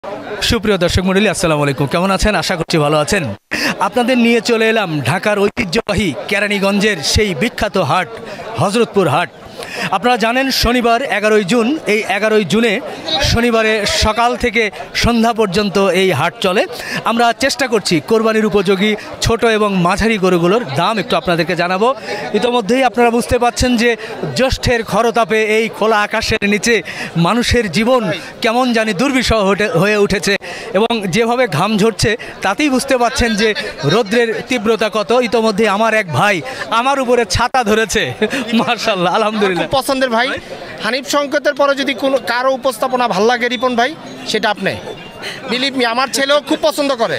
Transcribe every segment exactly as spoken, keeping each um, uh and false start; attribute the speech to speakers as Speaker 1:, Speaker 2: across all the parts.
Speaker 1: সুপ্রিয় দর্শক মণ্ডলী, আসসালামু আলাইকুম। কেমন আছেন? আশা করছি ভালো আছেন। আপনাদের নিয়ে চলে এলাম ঢাকার ঐতিহ্যবাহী কেরানীগঞ্জের সেই বিখ্যাত হাট, হযরতপুর হাট। আপনারা জানেন শনিবার এগারোই জুন, এই এগারোই জুনে শনিবারে সকাল থেকে সন্ধ্যা পর্যন্ত এই হাট চলে। আমরা চেষ্টা করছি কোরবানির উপযোগী ছোট এবং মাঝারি গরুগুলোর দাম একটু আপনাদেরকে জানাবো। ইতোমধ্যেই আপনারা বুঝতে পাচ্ছেন যে জ্যৈষ্ঠের খরতাপে এই খোলা আকাশের নিচে মানুষের জীবন কেমন জানি দুর্বিষহ হয়ে উঠেছে এবং যেভাবে ঘাম ঝরছে তাতেই বুঝতে পাচ্ছেন যে রৌদ্রের তীব্রতা কত। ইতোমধ্যে আমার এক ভাই আমার উপরে ছাতা ধরেছে, মাশাআল্লাহ, আলহামদুলিল্লাহ।
Speaker 2: পছন্দের ভাই হানিফ সংকেতের পরে যদি কোনো কারো উপস্থাপনা ভাল লাগে রিপন ভাই, সেটা আপনি বিলিভ মি, আমার ছেলেও খুব পছন্দ করে।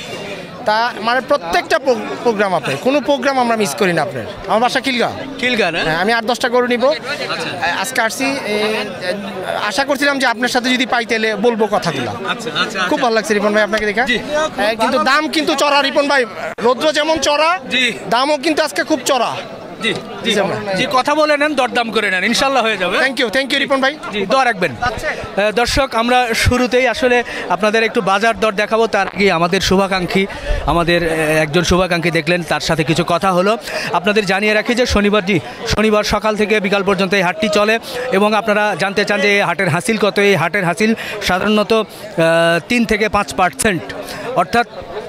Speaker 2: তা মানে প্রত্যেকটা প্রোগ্রাম আপনি, কোনো প্রোগ্রাম আমরা মিস করি না আপনার। আমার বাসা খিলগাঁও।
Speaker 1: খিলগাঁও না?
Speaker 2: হ্যাঁ, আমি আট দশটা গরু নিব আজকে আসছি। আশা করছিলাম যে আপনার সাথে যদি পাই তাহলে বলবো কথাগুলো। খুব ভালো লাগছে রিপন ভাই আপনাকে দেখা। কিন্তু দাম কিন্তু চড়া রিপন ভাই, রৌদ্র যেমন চড়া, দামও কিন্তু আজকে খুব চড়া।
Speaker 1: জি জি জি, কথা বলে নেন, দরদাম করে নেন, ইনশাল্লাহ হয়ে যাবে।
Speaker 2: Thank you thank you Ripon ভাই,
Speaker 1: জি দোয়া রাখবেন। দর্শক, আমরা শুরুতেই আসলে আপনাদের একটু বাজার দর দেখাবো। তার আগে আমাদের শুভাকাঙ্ক্ষী, আমাদের একজন শুভাকাঙ্ক্ষী দেখলেন, তার সাথে কিছু কথা হলো। আপনাদের জানিয়ে রাখি যে শনিবার জি শনিবার সকাল থেকে বিকাল পর্যন্ত এই হাটটি চলে এবং আপনারা জানতে চান যে এই হাটের হাসিল কত। এই হাটের হাসিল সাধারণত তিন থেকে পাঁচ পার্সেন্ট, অর্থাৎ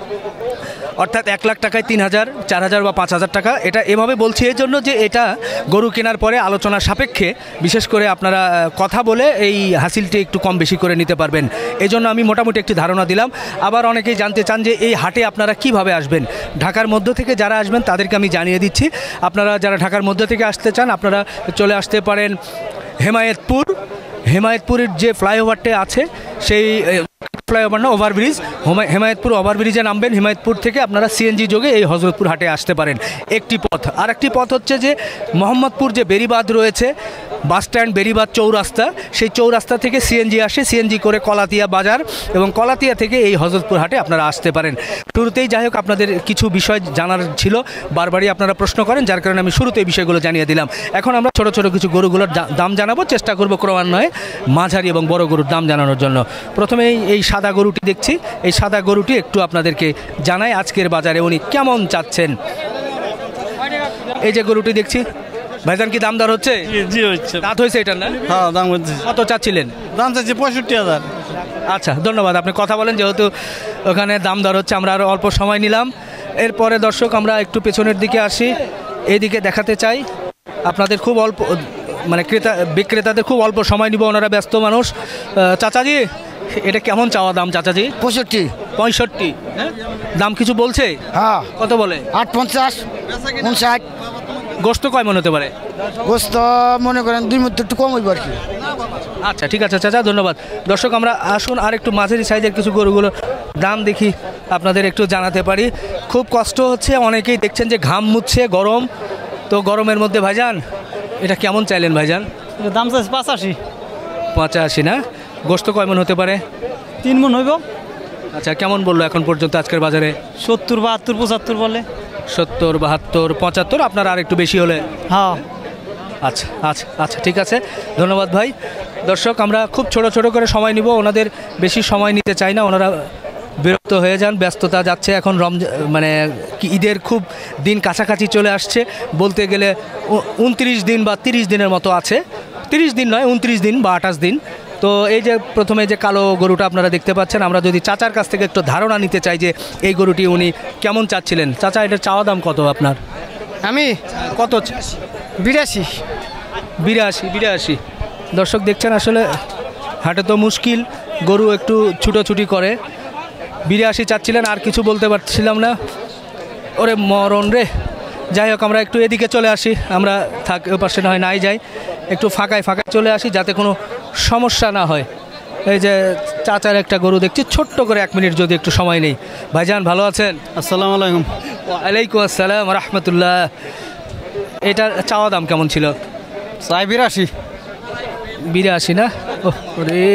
Speaker 1: অর্থাৎ এক লাখ টাকায় তিন হাজার, চার হাজার বা পাঁচ হাজার টাকা। এটা এভাবে বলছি এই জন্য যে এটা গরু কেনার পরে আলোচনা সাপেক্ষে, বিশেষ করে আপনারা কথা বলে এই হাসিলটি একটু কম বেশি করে নিতে পারবেন। এই জন্য আমি মোটামুটি একটি ধারণা দিলাম। আবার অনেকেই জানতে চান যে এই হাটে আপনারা কিভাবে আসবেন। ঢাকার মধ্য থেকে যারা আসবেন তাদেরকে আমি জানিয়ে দিচ্ছি। আপনারা যারা ঢাকার মধ্য থেকে আসতে চান আপনারা চলে আসতে পারেন হেমায়েতপুর। হেমায়েতপুরের যে ফ্লাইওভারটা আছে সেই ফ্লাইওভার না, ওভারব্রিজ, হেমায়েতপুর ওভারব্রিজে নামবেন। হেমায়েতপুর থেকে আপনারা সিএনজি যোগে এই হযরতপুর হাটে আসতে পারেন, একটি পথ। আর একটি পথ হচ্ছে যে মোহাম্মদপুর যে বেরিবাঁধ রয়েছে, বাস স্ট্যান্ড বেরিবাঁধ চৌরাস্তা, সেই চৌরাস্তা থেকে সিএনজি আসে, সিএনজি করে কলাতিয়া বাজার এবং কলাতিয়া থেকে এই হযরতপুর হাটে আপনারা আসতে পারেন। শুরুতেই যাই হোক আপনাদের কিছু বিষয় জানার ছিল, বারবারই আপনারা প্রশ্ন করেন, যার কারণে আমি শুরুতে এই বিষয়গুলো জানিয়ে দিলাম। এখন আমরা ছোট ছোট কিছু গরুগুলোর দাম জানাবো, চেষ্টা করবো ক্রমান্বয়ে মাঝারি এবং বড় গরুর দাম জানানোর জন্য। প্রথমেই এই সাদা গরুটি দেখছি, এই সাদা গরুটি একটু আপনাদেরকে জানাই আজকের বাজারে উনি কেমন চাচ্ছেন। এই যে গরুটি দেখছি, ভাইজান কি দাম দর হচ্ছে?
Speaker 3: জি হচ্ছে।
Speaker 1: দাঁত হয়েছে এটার না?
Speaker 3: হ্যাঁ, দাম হচ্ছে।
Speaker 1: কত চাচ্ছিলেন?
Speaker 3: দাম চাচ্ছি পঁয়ষট্টি হাজার।
Speaker 1: আচ্ছা, ধন্যবাদ। আপনি কথা বলেন, যেহেতু ওখানে দাম দর হচ্ছে, আমরা আরও অল্প সময় নিলাম। এরপরে দর্শক আমরা একটু পেছনের দিকে আসি, এইদিকে দেখাতে চাই আপনাদের খুব অল্প, মানে ক্রেতা বিক্রেতাদের খুব অল্প সময় নিব, ওনারা ব্যস্ত মানুষ। চাচাজি, এটা কেমন চাওয়া দাম চাচাজি?
Speaker 4: পঁয়ষট্টি।
Speaker 1: পঁয়ষট্টি দাম কিছু বলছে?
Speaker 4: হ্যাঁ।
Speaker 1: কত বলে?
Speaker 4: আট পঞ্চাশ, উনষাট।
Speaker 1: গোস্ত কয় মন হতে পারে?
Speaker 4: গোস্ত মনে করেন দুই মধ্যে একটু কম হইব আর কি।
Speaker 1: আচ্ছা, ঠিক আছে চাচা, ধন্যবাদ। দর্শক, আমরা আসুন আর একটু মাঝারি সাইজের কিছু গরুগুলো দাম দেখি, আপনাদের একটু জানাতে পারি। খুব কষ্ট হচ্ছে, অনেকেই দেখছেন যে ঘাম মুছছে, গরম তো। গরমের মধ্যে ভাইজান এটা কেমন চাইলেন ভাইজান?
Speaker 3: দাম চাইছে পঁচাশি।
Speaker 1: পঁচাশি না? গোস্ত কয় মন হতে পারে?
Speaker 3: তিন মন হইব।
Speaker 1: আচ্ছা, কেমন বললো এখন পর্যন্ত আজকের বাজারে?
Speaker 3: সত্তর, বাহাত্তর, পঁচাত্তর বলে।
Speaker 1: সত্তর, বাহাত্তর, পঁচাত্তর, আপনার আর একটু বেশি হলে?
Speaker 3: হ্যাঁ।
Speaker 1: আচ্ছা আচ্ছা আচ্ছা, ঠিক আছে, ধন্যবাদ ভাই। দর্শক, আমরা খুব ছোট ছোট করে সময় নিব, ওনাদের বেশি সময় নিতে চাই না, ওনারা বিরক্ত হয়ে যান। ব্যস্ততা যাচ্ছে এখন, রমজান মানে ঈদের খুব দিন কাছাকাছি চলে আসছে। বলতে গেলে উনত্রিশ দিন বা তিরিশ দিনের মতো আছে, তিরিশ দিন নয়, উনত্রিশ দিন বা আঠাশ দিন। তো এই যে প্রথমে যে কালো গরুটা আপনারা দেখতে পাচ্ছেন, আমরা যদি চাচার কাছ থেকে একটু ধারণা নিতে চাই যে এই গরুটি উনি কেমন চাচ্ছিলেন। চাচা, এটার চাওয়া দাম কত আপনার?
Speaker 2: আমি
Speaker 1: কত?
Speaker 2: বিরাশি।
Speaker 1: বিরাশি বিরাশি দর্শক দেখছেন, আসলে হাটে তো মুশকিল, গরু একটু ছুটোছুটি করে। বিরাশি চাচ্ছিলেন, আর কিছু বলতে পারছিলাম না। ওরে মরণ রে। যাই হোক, আমরা একটু এদিকে চলে আসি, আমরা থাক ওই পাশে না হয় নাই যাই, একটু ফাঁকায় ফাঁকায় চলে আসি যাতে কোনো সমস্যা না হয়। এই যে চাচার একটা গরু দেখছি, ছোট্ট করে এক মিনিট যদি একটু সময় নেই। ভাইজান ভালো আছেন?
Speaker 3: আসসালামু আলাইকুম।
Speaker 1: ওয়ালাইকুম আসসালাম রহমতুল্লাহ। এটার চাওয়া দাম কেমন ছিল?
Speaker 3: চাই বিরাশি।
Speaker 1: বিরাশি না? ওরে,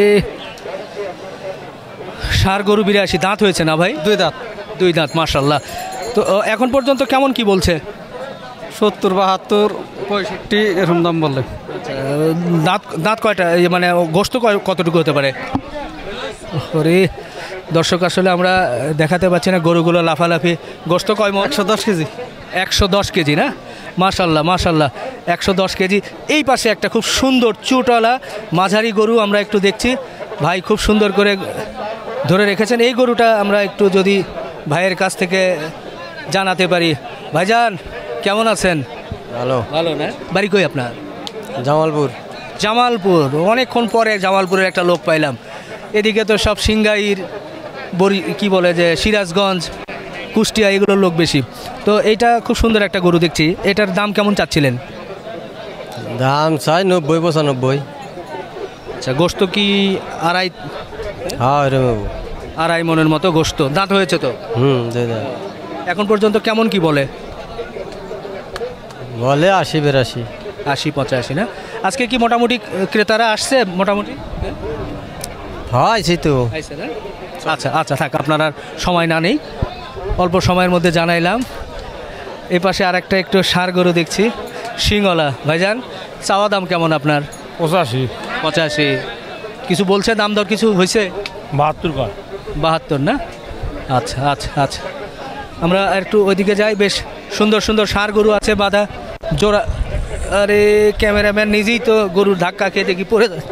Speaker 1: ষাঁড় গরু বিরাশি। দাঁত হয়েছে না ভাই?
Speaker 3: দুই দাঁত।
Speaker 1: দুই দাঁত, মাশাল্লাহ। তো এখন পর্যন্ত কেমন কি বলছে?
Speaker 3: সত্তর, বাহাত্তর, পঁয়ষট্টি এরকম দাম বললে।
Speaker 1: দাঁত দাঁত কয়টা, মানে গোস্ত কতটুকু হতে পারে? ওরে দর্শক আসলে আমরা দেখাতে পাচ্ছি না গরুগুলো লাফালাফি। গোস্ত কয় মণ?
Speaker 3: একশো দশ কেজি।
Speaker 1: একশো দশ কেজি না? মাশাল্লাহ মাশাল্লাহ, একশো দশ কেজি। এই পাশে একটা খুব সুন্দর চুটওয়ালা মাঝারি গরু আমরা একটু দেখছি, ভাই খুব সুন্দর করে ধরে রেখেছেন। এই গরুটা আমরা একটু যদি ভাইয়ের কাছ থেকে জানাতে পারি। ভাইজান কেমন আছেন?
Speaker 3: ভালো।
Speaker 1: ভালো না? বাড়ি কই আপনার?
Speaker 3: জামালপুর।
Speaker 1: জামালপুর, অনেকক্ষণ পরে জামালপুরের একটা লোক পাইলাম। এদিকে তো সব সিংগাইর বরি কি বলে যে সিরাজগঞ্জ, কুষ্টিয়া এগুলোর লোক বেশি। তো এইটা খুব সুন্দর একটা গরু দেখছি, এটার দাম কেমন চাচ্ছিলেন?
Speaker 3: দাম চাই নব্বই পঁচানব্বই।
Speaker 1: আচ্ছা, গোস্ত কি আড়াই?
Speaker 3: হ্যাঁ এরকম।
Speaker 1: আড়াই মনের মতো গোস্ত, দাঁত হয়েছে তো?
Speaker 3: হুম
Speaker 1: এখন পর্যন্ত কেমন কি বলে?
Speaker 3: বলে আশি বেরাশি।
Speaker 1: আশি পঁচাশি না? আজকে কি মোটামুটি ক্রেতারা আসছে মোটামুটি?
Speaker 3: হয় সেই তো।
Speaker 1: আচ্ছা আচ্ছা থাক, আপনার আর সময় না নেই, অল্প সময়ের মধ্যে জানাইলাম। এই পাশে আর একটা একটু ষাঁড় গরু দেখছি, সিংওয়ালা। ভাইজান চাওয়া দাম কেমন আপনার?
Speaker 5: পঁচাশি।
Speaker 1: পঁচাশি। কিছু বলছে দাম দর কিছু হয়েছে?
Speaker 5: বাহাত্তর কর।
Speaker 1: বাহাত্তর না? আচ্ছা আচ্ছা আচ্ছা, আমরা একটু ওইদিকে যাই। বেশ সুন্দর সুন্দর ষাঁড় গরু আছে বাঁধা জোড়া। আরে ক্যামেরাম্যান নিজেই তো গরুর ধাক্কা খেয়ে দেখি পড়ে যায়,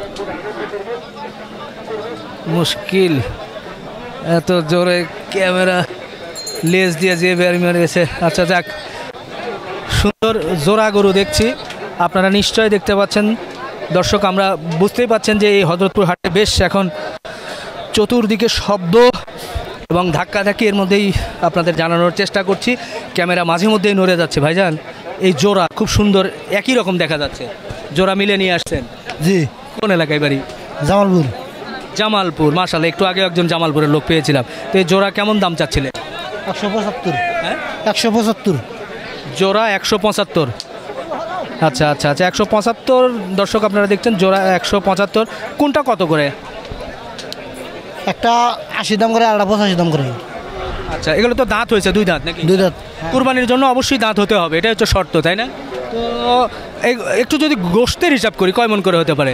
Speaker 1: মুশকিল। এত জোরে ক্যামেরা লেজ দিয়ে যে বেড়ি মেরেছে। আচ্ছা যাক, সুন্দর জোড়া গরু দেখছি, আপনারা নিশ্চয়ই দেখতে পাচ্ছেন দর্শক। আমরা বুঝতেই পাচ্ছেন যে এই হযরতপুর হাটে বেশ এখন চতুর্দিকে শব্দ এবং ধাক্কাধাক্কি, এর মধ্যেই আপনাদের জানানোর চেষ্টা করছি। ক্যামেরা মাঝে মধ্যেই নড়ে যাচ্ছে। ভাইজান এই জোড়া খুব সুন্দর, একই রকম দেখা যাচ্ছে। জোড়া মিলে নিয়ে আসছেন?
Speaker 4: জি।
Speaker 1: কোন এলাকায় বাড়ি?
Speaker 4: জামালপুর।
Speaker 1: জামালপুর, মাশাআল্লাহ। একটু আগে একজন জামালপুরের লোক পেয়েছিলাম। তো এই জোড়া কেমন দাম চাচ্ছিলেন?
Speaker 4: একশো পঁচাত্তর।
Speaker 1: হ্যাঁ
Speaker 4: একশো পঁচাত্তর
Speaker 1: জোড়া একশো পঁচাত্তর। আচ্ছা আচ্ছা আচ্ছা, একশো পঁচাত্তর। দর্শক আপনারা দেখছেন জোড়া একশো পঁচাত্তর। কোনটা কত করে?
Speaker 4: একটা আশি দাম করে, আরেকটা পঁচাশি দাম করে।
Speaker 1: আচ্ছা, এগুলো তো দাঁত হয়েছে, দুই দাঁত নাকি?
Speaker 4: দুই দাঁত।
Speaker 1: কুরবানির জন্য অবশ্যই দাঁত হতে হবে, এটা হচ্ছে শর্ত, তাই না? তো এই- একটু যদি গোশতের হিসাব করি কয় মন করে হতে পারে?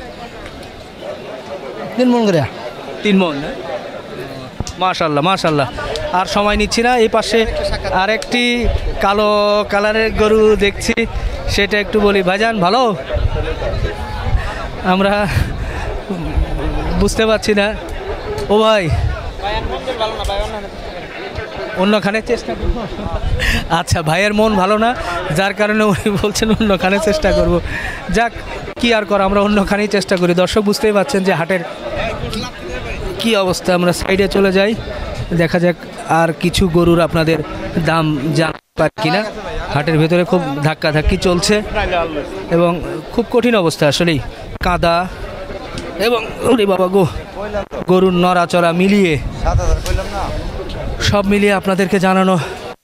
Speaker 4: তিন মন করে।
Speaker 1: তিন মন না? মাশাল্লাহ মাশাল্লাহ। আর সময় নিচ্ছি না, এই পাশে আরেকটি কালো কালারের গরু দেখছি, সেটা একটু বলি। ভাইজান ভালো? আমরা বুঝতে পারছি না। ও ভাই অন্যখানে চেষ্টা করবো। আচ্ছা, ভাইয়ের মন ভালো না, যার কারণে উনি বলছেন অন্যখানে চেষ্টা করব। যাক, কি আর করা, আমরা অন্যখানেই চেষ্টা করি। দর্শক বুঝতেই পারছেন যে হাটের কি অবস্থা। আমরা সাইডে চলে যাই, দেখা যাক আর কিছু গরুর আপনাদের দাম জানতে পারি কিনা। হাটের ভেতরে খুব ধাক্কাধাক্কি চলছে এবং খুব কঠিন অবস্থা আসলেই, কাদা এবং ওরে বাবা গো, গরুর নড়াচড়া মিলিয়ে সব মিলিয়ে আপনাদেরকে জানানো।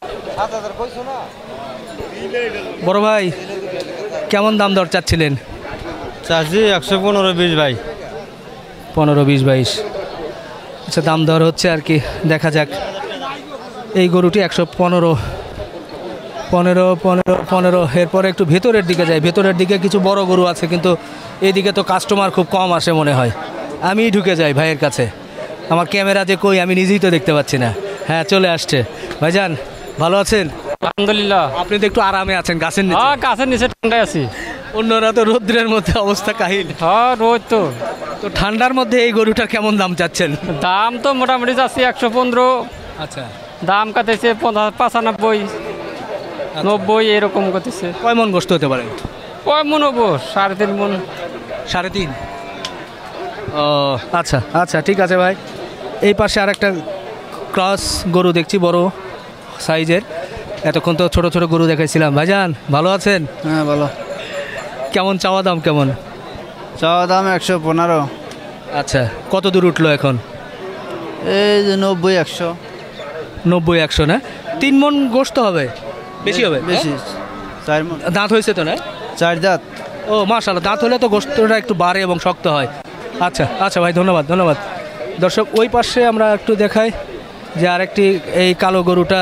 Speaker 1: বড় ভাই কেমন দাম দর চাচ্ছিলেন?
Speaker 3: চাষি একশো পনেরো বিশ ভাই।
Speaker 1: পনেরো বিশ বাইশ। আচ্ছা, দাম দর হচ্ছে আর কি, দেখা যাক। এই গরুটি একশো পনেরো পনেরো পনেরো পনেরো। এরপরে একটু ভেতরের দিকে যাই, ভেতরের দিকে কিছু বড় গরু আছে, কিন্তু এদিকে তো কাস্টমার খুব কম আসে মনে হয়। আমি ঢুকে যাই ভাইয়ের কাছে, আমার ক্যামেরা যে কই আমি নিজেই তো দেখতে পাচ্ছি না। হ্যাঁ চলে আসছে। ভাইজান ভালো আছেন?
Speaker 3: আলহামদুলিল্লাহ।
Speaker 1: আপনি তো একটু আরামে আছেন গাছের নিচে।
Speaker 3: হ্যাঁ গাছের নিচে ঠান্ডায় আছি।
Speaker 1: অন্যরা তো রৌদ্রের মধ্যে অবস্থা কাহিল।
Speaker 3: হ্যাঁ রোদ তো।
Speaker 1: তো ঠান্ডার মধ্যে এই গরুটার কেমন দাম চাচ্ছেন?
Speaker 3: দাম তো মোটামুটি যাচ্ছে একশো পনেরো।
Speaker 1: আচ্ছা,
Speaker 3: দাম কাটাইছে পঁচানব্বই নব্বই এরকম করতেছে।
Speaker 1: কয় মন গোস্ত হতে পারে?
Speaker 3: কয় মন হবো? সাড়ে তিন মন।
Speaker 1: সাড়ে তিন। ও আচ্ছা আচ্ছা, ঠিক আছে ভাই। এই পাশে আর একটা ক্রস গরু দেখছি, বড় সাইজের। এতক্ষণ তো ছোট ছোট গরু দেখাইছিলাম। ভাইজান ভালো আছেন?
Speaker 4: হ্যাঁ ভালো।
Speaker 1: কেমন চাওয়া দাম কেমন?
Speaker 4: চাওয়া দাম একশো পনেরো।
Speaker 1: আচ্ছা, কত দূর উঠলো এখন?
Speaker 4: এই যে নব্বই একশো।
Speaker 1: নব্বই একশো না? তিন মন গোস্ত হবে? বেশি হবে?
Speaker 4: বেশি। চার মন।
Speaker 1: দাঁত হয়েছে তো না?
Speaker 4: চার দাঁত।
Speaker 1: ও মাশাআল্লাহ, দাঁত হলে তো গোস্তটা একটু বাড়ে এবং শক্ত হয়। আচ্ছা আচ্ছা ভাই, ধন্যবাদ ধন্যবাদ। দর্শক ওই পাশে আমরা একটু দেখাই যে আরেকটি এই কালো গরুটা,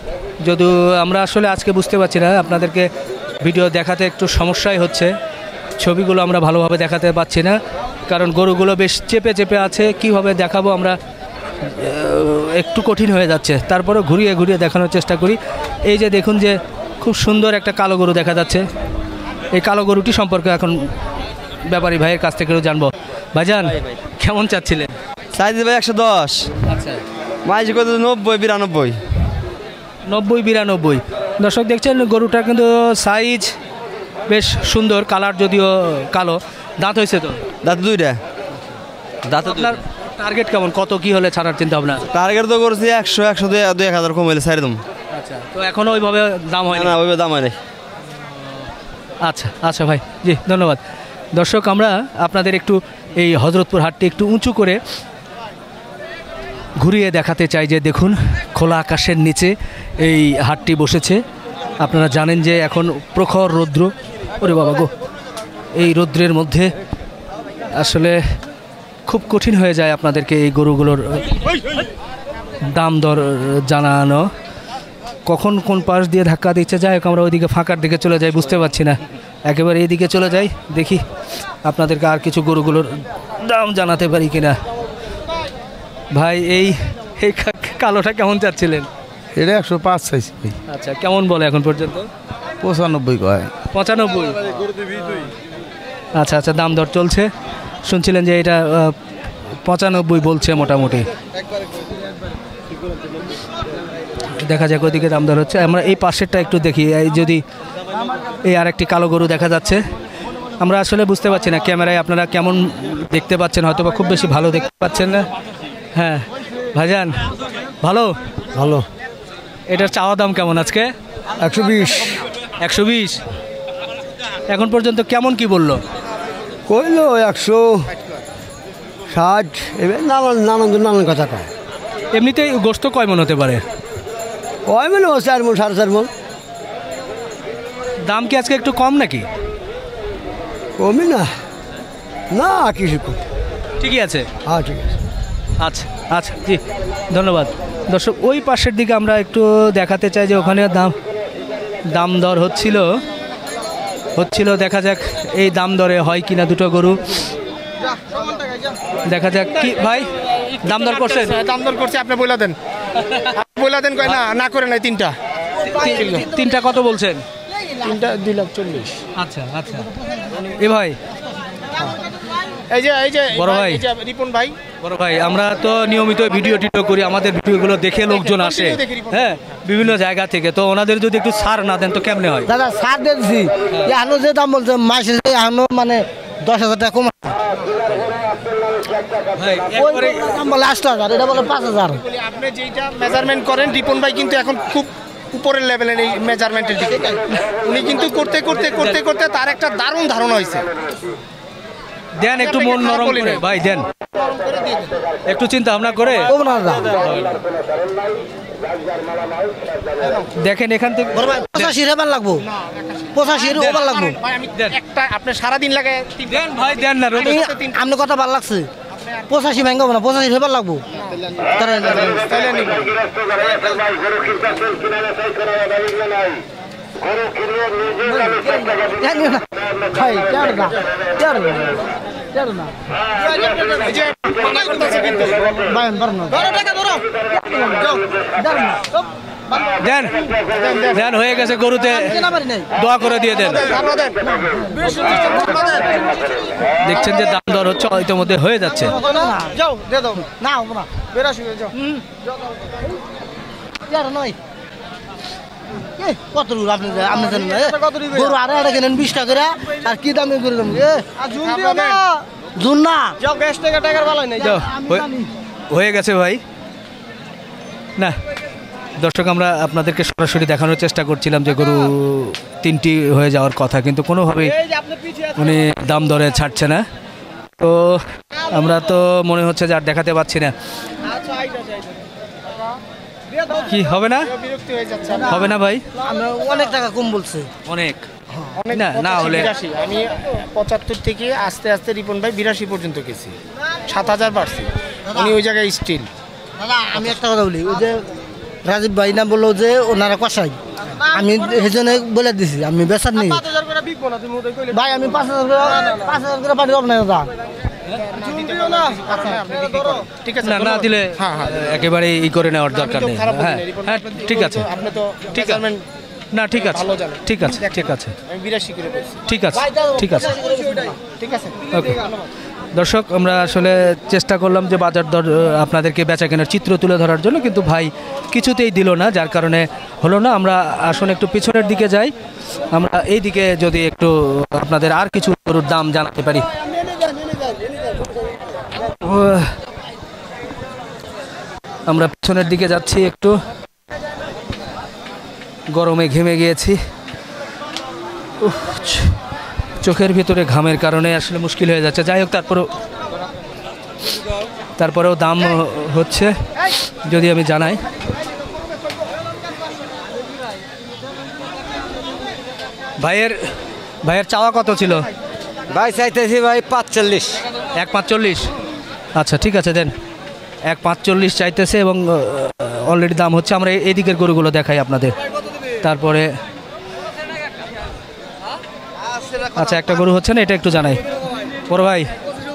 Speaker 1: যদিও আমরা আসলে আজকে বুঝতে পারছি না, আপনাদেরকে ভিডিও দেখাতে একটু সমস্যাই হচ্ছে। ছবিগুলো আমরা ভালোভাবে দেখাতে পাচ্ছি না, কারণ গরুগুলো বেশ চেপে চেপে আছে। কিভাবে দেখাবো আমরা আহ, একটু কঠিন হয়ে যাচ্ছে, তারপরে ঘুরিয়ে ঘুরিয়ে দেখানোর চেষ্টা করি। এই যে দেখুন যে খুব সুন্দর একটা কালো গরু দেখা যাচ্ছে। এই কালো গরুটি সম্পর্কে এখন ব্যাপারী ভাইয়ের কাছ থেকে জানবো। ভাইজান কেমন চাচ্ছিলেন?
Speaker 5: সাইজ ভাই একশো দশ,
Speaker 1: আচ্ছা,
Speaker 5: মাইজ কত নব্বই বিরানব্বই।
Speaker 1: নব্বই বিরানব্বই। দর্শক দেখছেন গরুটা কিন্তু সাইজ বেশ সুন্দর, কালার যদিও কালো। দাঁত হয়েছে তো?
Speaker 5: দাঁত দুইটা, দাঁত
Speaker 1: আপনার টার্গেট কেমন, কত কি হলে ছাড়ার চিন্তা ভাবনা?
Speaker 5: টার্গেট তো করছি একশো একশো দুই দুই এক হাজার কম হইলে ছাড়ি দাম।
Speaker 1: আচ্ছা, তো এখনো ওইভাবে দাম হয়
Speaker 5: না
Speaker 1: না?
Speaker 5: ওইভাবে দাম হয় নাই।
Speaker 1: আচ্ছা আচ্ছা ভাই, জি ধন্যবাদ। দর্শক আমরা আপনাদের একটু এই হজরতপুর হাটটি একটু উঁচু করে ঘুরিয়ে দেখাতে চাই যে দেখুন খোলা আকাশের নিচে এই হাটটি বসেছে। আপনারা জানেন যে এখন প্রখর রৌদ্র, ওরে বাবা গো, এই রৌদ্রের মধ্যে আসলে খুব কঠিন হয়ে যায় আপনাদেরকে এই গরুগুলোর দাম দর জানানো। কখন কোন পাশ দিয়ে ধাক্কা দিচ্ছে, যাই হোক আমরা ওইদিকে ফাঁকার দিকে চলে যাই, বুঝতে পারছি না। একেবারে এইদিকে চলে যাই, দেখি আপনাদেরকে আর কিছু গরুগুলোর দাম জানাতে পারি কিনা। ভাই এই এই কা- কালোটা কেমন চাচ্ছিলেন?
Speaker 6: এটা একশো পাঁচ চাইছি ভাই,
Speaker 1: আচ্ছা, কেমন বলে এখন পর্যন্ত?
Speaker 6: পঁচানব্বই কয়।
Speaker 1: পঁচানব্বই। আচ্ছা আচ্ছা, দাম দর চলছে, শুনছিলেন যে এটা আহ, পঁচানব্বই বলছে মোটামুটি। দেখা যাক ওইদিকে দাম দর হচ্ছে। আমরা এই পাশেরটা একটু দেখি, এই যদি এই আরেকটি কালো গরু দেখা যাচ্ছে। আমরা আসলে বুঝতে পারছি না ক্যামেরায় আপনারা কেমন দেখতে পাচ্ছেন, হয়তো বা খুব বেশি ভালো দেখতে পাচ্ছেন না। হ্যাঁ ভাইজান, ভালো
Speaker 6: ভালো।
Speaker 1: এটার চাওয়া দাম কেমন আজকে?
Speaker 6: একশো বিশ
Speaker 1: একশো বিশ। এখন পর্যন্ত কেমন কি বললো?
Speaker 6: কইলো একশো ষাট, এবার নানান নানান নানান কথা কয়।
Speaker 1: এমনিতেই গোস্ত কয় মন হতে পারে?
Speaker 6: কয় মানে ও চার মন সাড়ে চার মন।
Speaker 1: দাম কি আজকে একটু কম নাকি?
Speaker 6: কমই না, না কিছু কম।
Speaker 1: ঠিকই আছে।
Speaker 6: হ্যাঁ ঠিক আছে।
Speaker 1: আচ্ছা আচ্ছা, জি ধন্যবাদ। দর্শক ওই পাশের দিকে আমরা একটু দেখাতে চাই যে ওখানে দাম দাম দর হচ্ছিল হচ্ছিল দেখা যাক এই দাম দরে হয় কিনা দুটো গরু, দেখা যাক। কি ভাই দাম দর করছেন?
Speaker 2: দাম দর করছে, আপনি বইলা দেন, বইলা দেন। কয় না, না করে নাই। তিনটা
Speaker 1: তি- তিনটা কত বলছেন?
Speaker 2: তিনটা দুই লাখ চল্লিশ।
Speaker 1: আচ্ছা আচ্ছা, এ ভাই
Speaker 2: এই যে এই যে
Speaker 1: বড় ভাই।
Speaker 2: এই যে রিপন ভাই,
Speaker 1: বড় ভাই, আমরা তো নিয়মিত ভিডিও টিডিও করি, আমাদের ভিডিওগুলো দেখে লোকজন আসে, হ্যাঁ, বিভিন্ন জায়গা থেকে। তো ওনাদের যদি একটু ছাড় না দেন তো কেমনে হয়?
Speaker 7: দাদা সার দিয়েছি, এখনো যে দাম বলছে মাসে এখনো মানে দশ হাজার টাকা কম।
Speaker 1: ভাই
Speaker 7: ওই
Speaker 1: একবারে
Speaker 7: দাম বলে আট হাজার, এটা বলে পাঁচ হাজার।
Speaker 2: বলি আপনি যেইটা মেজারমেন্ট করেন, রিপন ভাই কিন্তু এখন খুব উপরের লেভেলের এই মেজারমেন্টের দিকে। উনি কিন্তু করতে করতে করতে করতে তার একটা দারুণ ধারণা হয়েছে।
Speaker 1: দেন একটু মন নরম করে ভাই, দেন একটু চিন্তা ভাবনা করে
Speaker 7: কম না দাদা।
Speaker 1: দেখেন এখান থেকে।
Speaker 7: বড় ভাই পঁচাশি হেবার লাগবো, পঁচাশি ওভার লাগবো।
Speaker 2: ভাই আমি একটা আপনি সারাদিন লাগে
Speaker 1: দেন ভাই, দেন না রোদে।
Speaker 7: আমি- আপনার কথা ভালো লাগছে, পঁচাশি ভেঙ্গাবো না, পঁচাশি হেবার লাগবো। তারা
Speaker 2: তাহলে নিব।
Speaker 7: জানি না ভাই, তেরো না তেরো না তেরো না
Speaker 2: এই যে মানাই করতেছে কিন্তু।
Speaker 7: ভাই ধরো না, ধরো টাকা ধরো, ধরো না
Speaker 1: দেন দেন, হয়ে গেছে গরুতে,
Speaker 7: কেনা পারি নাই।
Speaker 1: দোয়া করে দিয়ে দেন।
Speaker 2: আপনাদের
Speaker 1: দেখছেন যে দাম দর হচ্ছে, ইতিমধ্যে হয়ে যাচ্ছে।
Speaker 7: যাও দে দাও না হবো না,
Speaker 2: বেরাশি যাও।
Speaker 7: তেরো নয়। এ, কত দূর আপনি আপনি জানেন না? এ, গরু আড়াই আড়াই কেনেন বিশ টাকা করে, আর কি দামে করে দাম? এ জুন দিও না, জুন না
Speaker 2: যাও, গ্যাস টাকা টাকার ভালো নাই।
Speaker 1: যাও, হয়ে- হয়ে গেছে ভাই। না দর্শক, আমরা আপনাদেরকে সরাসরি দেখানোর চেষ্টা করছিলাম যে গরু তিনটি হয়ে যাওয়ার কথা, কিন্তু কোনোভাবেই উনি দাম দরে ছাড়ছে না। তো আমরা তো মনে হচ্ছে যে আর দেখাতে পাচ্ছি না। কি হবে না?
Speaker 2: বিরক্তি হয়ে যাচ্ছে।
Speaker 1: হবে না ভাই,
Speaker 7: আমরা অনেক টাকা কম বলছে।
Speaker 1: অনেক
Speaker 2: অনেক
Speaker 1: না না হলে
Speaker 2: বিরাশি, আমি পঁচাত্তর থেকে আস্তে আস্তে রিপন ভাই বিরাশি পর্যন্ত গেছি, সাত হাজার বাড়ছি। উনি ওই জায়গায় স্টিল।
Speaker 7: দাদা আমি একটা কথা বলি, ওই যে রাজীব ভাই না বললো যে ওনারা কষাই, আমি সেজন্য বলে দিছি আমি বেচার নেই। ভাই আমি পাঁচ হাজার করে পাঁচ হাজার করে পাঠিয়ে দেবো না দাদা।
Speaker 2: ঠিক আছে
Speaker 1: না না দিলে
Speaker 2: হ্যাঁ হ্যাঁ
Speaker 1: একেবারে ই করে নেওয়ার দরকার নেই। হ্যাঁ হ্যাঁ ঠিক আছে
Speaker 2: আপনি তো
Speaker 1: ঠিক আছে না ঠিক আছে
Speaker 2: ভালো জানেন।
Speaker 1: ঠিক আছে ঠিক আছে
Speaker 2: আমি বিরাশি করে বলছি
Speaker 1: ঠিক আছে ঠিক আছে
Speaker 2: ঠিক আছে
Speaker 1: ওকে দর্শক আমরা আসলে চেষ্টা করলাম যে বাজার দর আহ, আপনাদেরকে বেচা কেনার চিত্র তুলে ধরার জন্য, কিন্তু ভাই কিছুতেই দিল না, যার কারণে হলো না। আমরা আসলে একটু পিছনের দিকে যাই, আমরা এই দিকে যদি একটু আপনাদের আর কিছু গরুর দাম জানাতে পারি। উহ, আমরা পিছনের দিকে যাচ্ছি, একটু গরমে ঘেমে গিয়েছি। উফ, চোখের ভিতরে ঘামের কারণে আসলে মুশকিল হয়ে যাচ্ছে। যাই হোক, তারপরেও তারপরেও দাম হচ্ছে যদি আমি জানাই। ভাইয়ের ভাইয়ের চাওয়া কত ছিল?
Speaker 6: ভাই চাইতেছি ভাই পাঁচচল্লিশ।
Speaker 1: এক পাঁচচল্লিশ। আচ্ছা ঠিক আছে দেন, এক পাঁচচল্লিশ চাইতেছে এবং অলরেডি দাম হচ্ছে। আমরা এই দিকের গরুগুলো দেখাই আপনাদের, তারপরে আচ্ছা একটা গরু হচ্ছে না, এটা একটু জানাই। বড় ভাই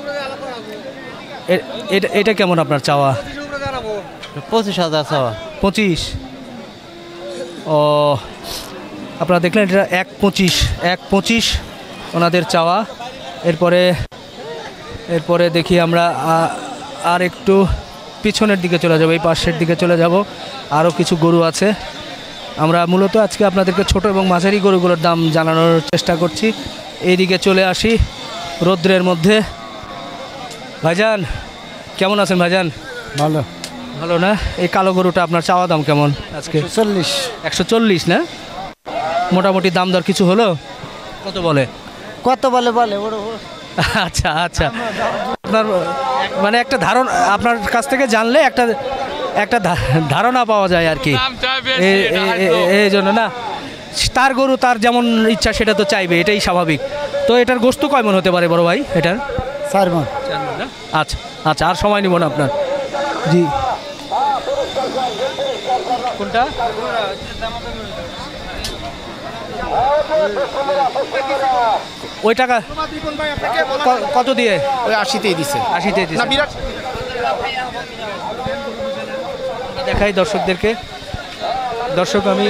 Speaker 1: এ- এটা এটা কেমন আপনার চাওয়া?
Speaker 4: পঁচিশ হাজার চাওয়া।
Speaker 1: পঁচিশ। ও আপনারা দেখলেন, এটা এক পঁচিশ এক পঁচিশ ওনাদের চাওয়া। এরপরে এরপরে দেখি আমরা আ- আর একটু পিছনের দিকে চলে যাব, এই পাশের দিকে চলে যাব। আরও কিছু গরু আছে। আমরা মূলত আজকে আপনাদেরকে ছোট এবং মাঝারি গরুগুলোর দাম জানানোর চেষ্টা করছি। এইদিকে চলে আসি রৌদ্রের মধ্যে। ভাইজান কেমন আছেন ভাইজান?
Speaker 6: ভালো।
Speaker 1: ভালো না? এই কালো গরুটা আপনার চাওয়া দাম কেমন আজকে?
Speaker 6: চল্লিশ।
Speaker 1: একশো চল্লিশ না? মোটামুটি দাম দর কিছু হলো? কত বলে?
Speaker 7: কত বলে বলে ওরা ওরা-
Speaker 1: আচ্ছা আচ্ছা, আপনার মানে একটা ধারণা, আপনার কাছ থেকে জানলে একটা একটা ধা- ধারণা পাওয়া যায় আর কি। এই- এই- এই- এই জন্য না, তার গরু তার যেমন ইচ্ছা সেটা তো চাইবে, এটাই স্বাভাবিক। তো এটার গোস্ত কয় মন হতে পারে বড় ভাই এটার?
Speaker 6: চার মন।
Speaker 1: আচ্ছা আচ্ছা, আর সময় নিব না আপনার। জি কোনটা? ওই টাকা ক- কত দিয়ে?
Speaker 2: ওই আশিতেই দিছে
Speaker 1: আশিতে
Speaker 2: না বিরাট
Speaker 1: দেখাই দর্শকদেরকে। দর্শক আমি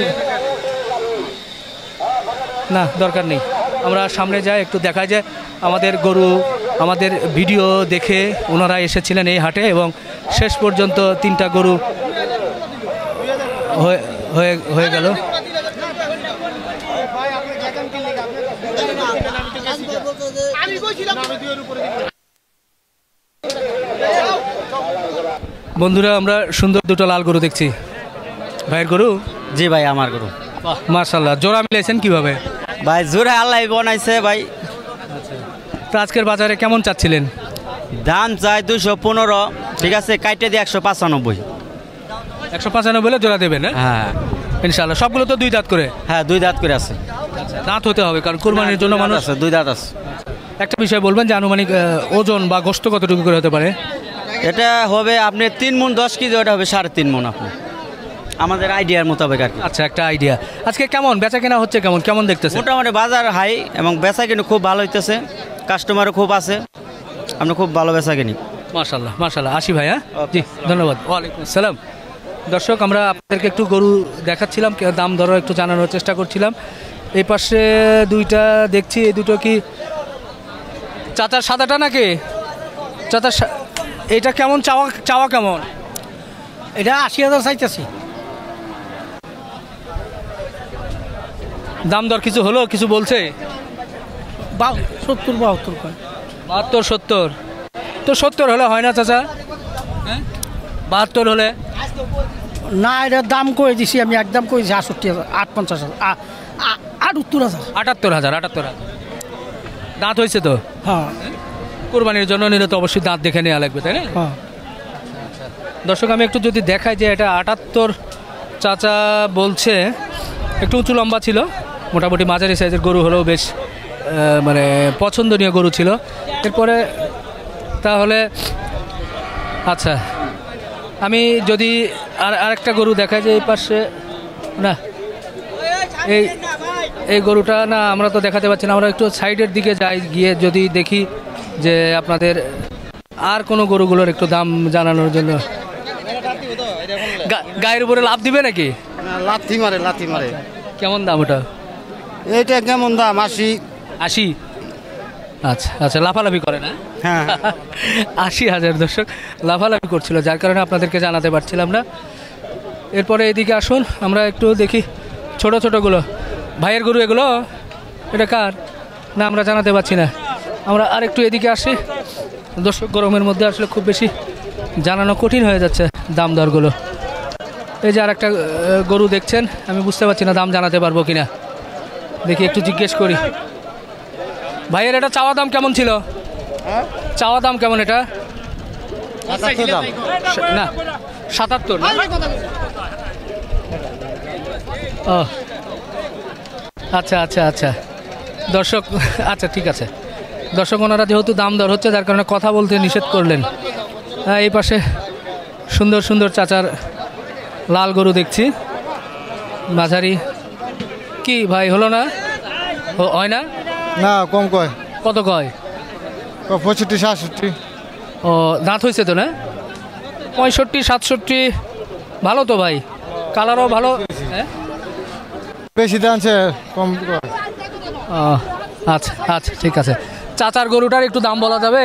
Speaker 1: না দরকার নেই, আমরা সামনে যাই, একটু দেখা যায় আমাদের গরু। আমাদের ভিডিও দেখে ওনারা এসেছিলেন এই হাটে এবং শেষ পর্যন্ত তিনটা গরু হয়ে হয়ে হয়ে গেল। বন্ধুরা আমরা সুন্দর দুটো লাল গরু দেখছি। ভাইয়ের গরু?
Speaker 4: জি ভাই আমার গরু।
Speaker 1: মাশাআল্লাহ, জোড়া মিলেছেন কিভাবে?
Speaker 4: ভাই জোরে আল্লাহ বানাইছে ভাই।
Speaker 1: তো আজকের বাজারে কেমন চাচ্ছিলেন?
Speaker 4: দাম চাই দুশো পনেরো, ঠিক আছে, কাইটে দিয়ে একশো পঁচানব্বই।
Speaker 1: একশো পঁচানব্বই হলে জোড়া দেবেন?
Speaker 4: হ্যাঁ
Speaker 1: ইনশাআল্লাহ। সবগুলো তো দুই দাঁত করে?
Speaker 4: হ্যাঁ দুই দাঁত করে আছে।
Speaker 1: দাঁত হতে হবে, কারণ কোরবানির জন্য মানুষ।
Speaker 4: আছে দুই দাঁত আছে।
Speaker 1: একটা বিষয় বলবেন যে আনুমানিক আহ, ওজন বা গোস্ত কতটুকু করে হতে পারে?
Speaker 4: এটা হবে আপনি তিন মন দশ কেজি, ওটা হবে সাড়ে তিন মন আপনি আমাদের আইডিয়ার মোতাবেক আর কি।
Speaker 1: আচ্ছা একটা আইডিয়া। আজকে কেমন বেচা কেনা হচ্ছে, কেমন কেমন দেখতেছেন?
Speaker 4: মোটামুটি বাজার হাই এবং বেচা কিনে খুব ভালো হইতেছে, কাস্টমারও খুব আছে, আপনি খুব ভালো বেচা কিনি।
Speaker 1: মাশাআল্লাহ মাশাআল্লাহ। আসি ভাই। হ্যাঁ জি ধন্যবাদ। ওয়ালাইকুম আসসালাম। দর্শক আমরা আপনাদেরকে একটু গরু দেখাচ্ছিলাম, কে- দাম দরও একটু জানানোর চেষ্টা করছিলাম। এই পাশে দুইটা দেখছি, এই দুটো কি চাচার সাদাটা নাকি? চাচার সা- এটা কেমন চাওয়া চাওয়া কেমন?
Speaker 7: এটা আশি হাজার চাইতেছি।
Speaker 1: দাম দর কিছু হলো, কিছু বলছে?
Speaker 7: বা সত্তর বাহাত্তর কয়।
Speaker 1: বাহাত্তর সত্তর? তো সত্তর হলে হয় না চাচা? হ্যাঁ বাহাত্তর হলে?
Speaker 7: না এটার দাম করে দিছি আমি, একদম করে দিছি আটষট্টি হাজার, আট পঞ্চাশ হাজার, আ- আ- আটাত্তর হাজার।
Speaker 1: আটাত্তর হাজার আটাত্তর হাজার দাঁত হয়েছে তো?
Speaker 7: হ্যাঁ
Speaker 1: কোরবানির জন্য নিলে তো অবশ্যই দাঁত দেখে নেওয়া লাগবে, তাই না?
Speaker 7: হ্যাঁ।
Speaker 1: দর্শক আমি একটু যদি দেখাই যে এটা আটাত্তর চাচা বলছে। একটু উঁচু লম্বা ছিল, মোটামুটি মাঝারি সাইজের গরু হলেও বেশ আহ, মানে পছন্দনীয় গরু ছিল। এরপরে তাহলে আচ্ছা আমি যদি আর আরেকটা গরু দেখাই যে এই পাশে, না এই এই গরুটা না আমরা তো দেখাতে পাচ্ছি না, আমরা একটু সাইডের দিকে যাই, গিয়ে যদি দেখি যে আপনাদের আর কোনো গরুগুলোর একটু দাম জানানোর জন্য। গা- গায়ের উপরে লাভ দিবে নাকি?
Speaker 7: লাথি মারে লাথি মারে।
Speaker 1: কেমন দাম ওটা?
Speaker 7: এইটা কেমন দাম? আশি।
Speaker 1: আশি? আচ্ছা আচ্ছা, লাফালাফি করে না?
Speaker 7: হ্যাঁ
Speaker 1: আশি হাজার দর্শক লাফালাফি করছিল, যার কারণে আপনাদেরকে জানাতে পারছিলাম না। এরপরে এদিকে আসুন, আমরা একটু দেখি ছোট ছোটগুলো। ভাইয়ের গরু এগুলো? এটা কার? না আমরা জানাতে পারছি না। আমরা আর একটু এদিকে আসি। দর্শক গরমের মধ্যে আসলে খুব বেশি জানানো কঠিন হয়ে যাচ্ছে দাম দরগুলো। এই যে আর একটা আহ, গরু দেখছেন, আমি বুঝতে পারছি না দাম জানাতে পারবো কিনা, দেখি একটু জিজ্ঞেস করি। ভাইয়ের এটা চাওয়া দাম কেমন ছিল? চাওয়া দাম কেমন এটা? না সাতাত্তর না? ও আচ্ছা আচ্ছা আচ্ছা দর্শক, আচ্ছা ঠিক আছে দর্শক, ওনারা যেহেতু দাম দর হচ্ছে যার কারণে কথা বলতে নিষেধ করলেন। হ্যাঁ, এই পাশে সুন্দর সুন্দর চাচার লাল গরু দেখছি, মাঝারি। কি ভাই হলো না? ও- হয় না?
Speaker 6: না কম কয়,
Speaker 1: কত কয়?
Speaker 6: পঁয়ষট্টি সাতষট্টি।
Speaker 1: ও দাঁত হয়েছে তো না? পঁয়ষট্টি সাতষট্টি, ভালো তো ভাই, কালারও ভালো। হ্যাঁ
Speaker 6: বেশি দামছে কম কয়।
Speaker 1: ও, আচ্ছা আচ্ছা ঠিক আছে। চাচার গরুটার একটু দাম বলা যাবে?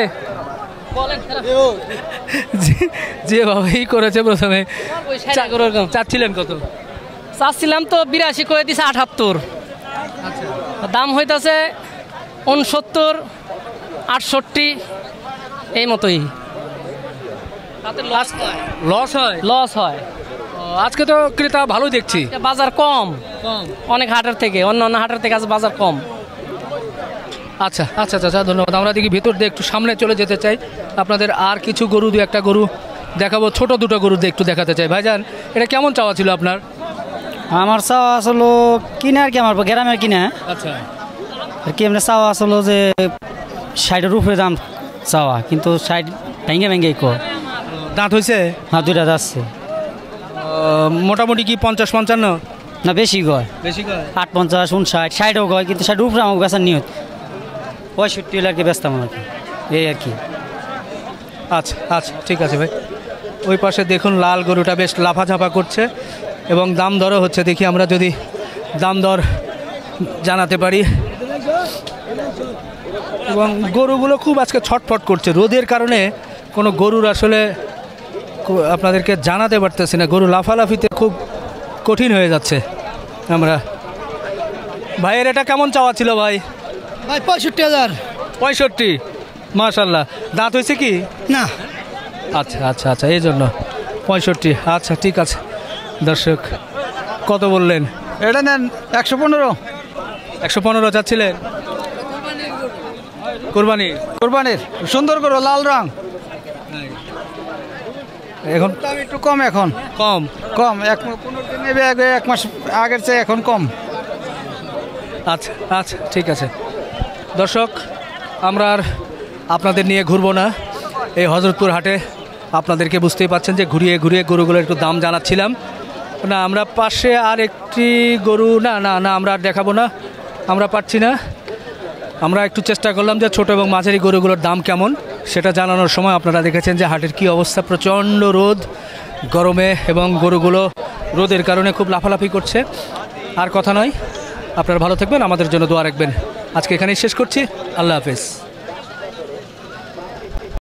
Speaker 1: যে- যেভাবেই করেছে প্রথমে। চা- চাচ্ছিলেন কত?
Speaker 3: চাচ্ছিলাম তো বিরাশি করে দিছে আটাত্তর, দাম হইতাছে উনসত্তর আটষট্টি এই মতোই।
Speaker 1: লস হয়?
Speaker 3: লস হয়।
Speaker 1: ও, আজকে তো ক্রেতা ভালো দেখছি।
Speaker 3: বাজার কম
Speaker 1: কম?
Speaker 3: অনেক হাটের থেকে, অন্য অন্য হাটের থেকে আছে বাজার কম।
Speaker 1: আচ্ছা আচ্ছা চাচা ধন্যবাদ। আমরা দেখি ভেতর দিয়ে একটু সামনে চলে যেতে চাই, আপনাদের আর কিছু গরু দু একটা গরু দেখাবো, ছোট দুটো গরু দিয়ে একটু দেখাতে চাই। ভাইজান এটা কেমন চাওয়া ছিল আপনার?
Speaker 8: আমার চাওয়া আসলো কিনে আর কি, আমার গ্রামের কিনা
Speaker 1: আচ্ছা
Speaker 8: আর কি, এমনি চাওয়া আসলো যে ষাটের উপরে দাম চাওয়া, কিন্তু ষাট ভেঙে ভেঙে কো।
Speaker 1: দাঁত হয়েছে?
Speaker 8: হ্যাঁ দুইটা যাচ্ছে।
Speaker 1: মোটামুটি কি পঞ্চাশ পঞ্চান্ন?
Speaker 8: না বেশি গয়,
Speaker 1: বেশি কয়?
Speaker 8: আট পঞ্চাশ উনষাট ষাটও গয়, কিন্তু ষাট উপরে আমাকে বেচার নিয়ত পঁয়ষট্টি হলে আর কি ব্যস্ত আমার আর কি, এই আর কি।
Speaker 1: আচ্ছা আচ্ছা ঠিক আছে ভাই। ওই পাশে দেখুন লাল গরুটা বেশ লাফাঝাপা করছে এবং দাম দরও হচ্ছে, দেখি আমরা যদি দাম দর জানাতে পারি। এবং গরুগুলো খুব আজকে ছটফট করছে, রোদের কারণে কোনো গরুর আসলে কো- আপনাদেরকে জানাতে পারতেছি না, গরু লাফালাফিতে খুব কঠিন হয়ে যাচ্ছে। আমরা ভাইয়ের এটা কেমন চাওয়া ছিল ভাই?
Speaker 7: ভাই পঁয়ষট্টি হাজার।
Speaker 1: পঁয়ষট্টি? মাশাল্লাহ। দাঁত হয়েছে কি?
Speaker 7: না
Speaker 1: আচ্ছা আচ্ছা আচ্ছা, এই জন্য পঁয়ষট্টি। আচ্ছা ঠিক আছে দর্শক, কত বললেন?
Speaker 6: এটা নেন একশো পনেরো।
Speaker 1: একশো পনেরো চাচ্ছিলেন? কোরবানি?
Speaker 6: কোরবানির সুন্দর করো, লাল রং।
Speaker 1: এখন
Speaker 6: দাম একটু কম, এখন
Speaker 1: কম?
Speaker 6: কম এক পনেরো দিন নেবে, আগে এক মাস আগের চেয়ে এখন কম।
Speaker 1: আচ্ছা আচ্ছা ঠিক আছে দর্শক, আমরা আর আপনাদের নিয়ে ঘুরবো না এই হজরতপুর হাটে। আপনাদেরকে বুঝতেই পাচ্ছেন যে ঘুরিয়ে ঘুরিয়ে গরুগুলোর একটু দাম জানাচ্ছিলাম না। আমরা পাশে আর একটি গরু, না না না আমরা আর দেখাবো না, আমরা পাচ্ছি না। আমরা একটু চেষ্টা করলাম যে ছোট এবং মাঝারি গরুগুলোর দাম কেমন সেটা জানানোর সময় আপনারা দেখেছেন যে হাটের কি অবস্থা, প্রচণ্ড রোদ গরমে, এবং গরুগুলো রোদের কারণে খুব লাফালাফি করছে। আর কথা নয়, আপনারা ভালো থাকবেন, আমাদের জন্য দোয়া রাখবেন। আজকে এখানেই শেষ করছি, আল্লাহ হাফেজ।